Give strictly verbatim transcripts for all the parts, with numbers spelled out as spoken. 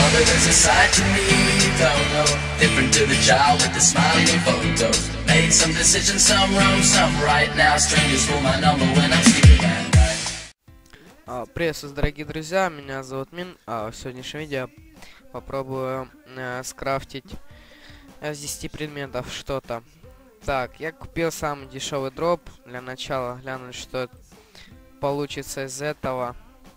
but there's a side to me you don't know. Different to the child with the smiling photos. Made some decisions, some wrong, some right. Now strangers for my number when I'm sleeping at night. Приветствую, дорогие друзья, меня зовут Мин. А в сегодняшнем видео попробую э, скрафтить с десяти предметов что-то. Так, я купил самый дешевый дроп. Для начала глянуть, что получится из этого.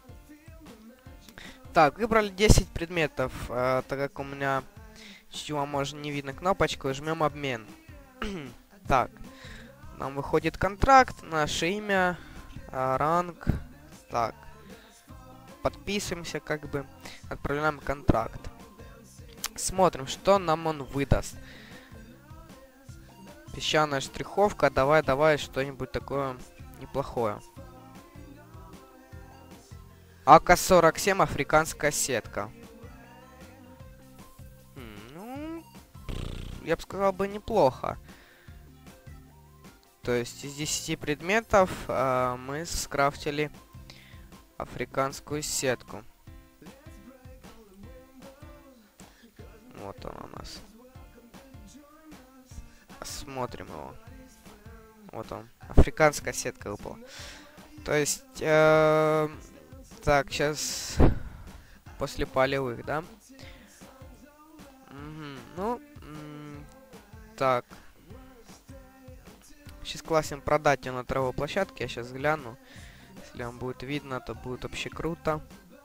Так, выбрали десять предметов, э, так как у меня чего можно не видно кнопочку, жмем обмен. Так, нам выходит контракт, наше имя, э, ранг. Так, подписываемся, как бы, отправляем контракт. Смотрим, что нам он выдаст. Песчаная штриховка, давай, давай, что-нибудь такое неплохое. А К сорок семь, африканская сетка. Ну, я бы сказал, бы неплохо. То есть из десяти предметов э, мы скрафтили африканскую сетку. Вот он у нас. Смотрим его. Вот он. Африканская сетка выпала. То есть... Э, так, сейчас... После полевых, да? Угу, ну... Так. Сейчас классно продать ее на травой площадке. Я сейчас гляну. Если вам будет видно, то будет вообще круто.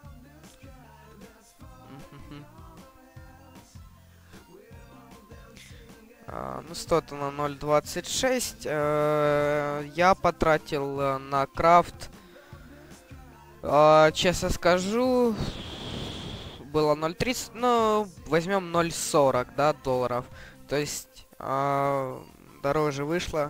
Uh, ну, стоит она ноль двадцать шесть. Uh, я потратил uh, на крафт. Uh, честно скажу, было ноль тридцать, но возьмем ноль сорок, да, долларов. То есть uh, дороже вышло,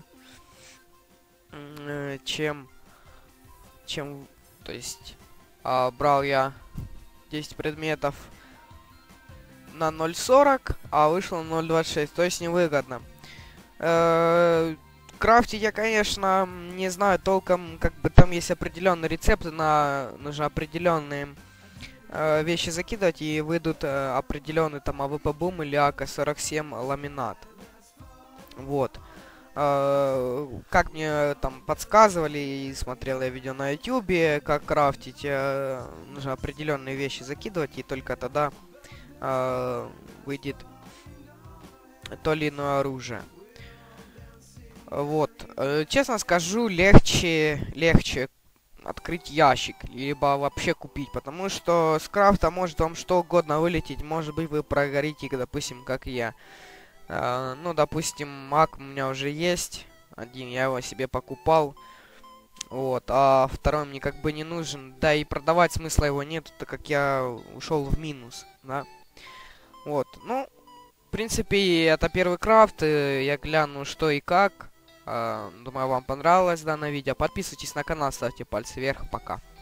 uh, чем, чем, то есть uh, брал я десять предметов на ноль сорок, а вышло на ноль двадцать шесть, то есть невыгодно. Э-э- крафтить я, конечно, не знаю толком, как бы там есть определенные рецепты, на нужно определенные э- вещи закидывать, и выйдут э- определенный там А В П бум или А К сорок семь ламинат. Вот. Э-э- как мне там подсказывали, и смотрел я видео на ютубе, как крафтить, э- нужно определенные вещи закидывать, и только тогда Uh, выйдет то или иное оружие. Вот. Uh, честно скажу, легче, легче открыть ящик, либо вообще купить, потому что с крафта может вам что угодно вылететь, может быть вы прогорите, допустим, как я. Uh, ну, допустим, маг у меня уже есть, один, я его себе покупал. Вот, а второй мне как бы не нужен, да и продавать смысла его нет, так как я ушел в минус, да. Вот, ну, в принципе, это первый крафт, я гляну, что и как. Думаю, вам понравилось данное видео. Подписывайтесь на канал, ставьте пальцы вверх, пока.